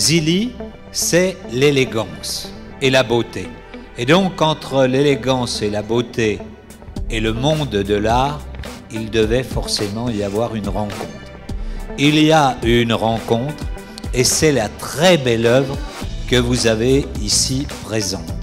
Zilli, c'est l'élégance et la beauté. Et donc, entre l'élégance et la beauté et le monde de l'art, il devait forcément y avoir une rencontre. Il y a une rencontre et c'est la très belle œuvre que vous avez ici présente.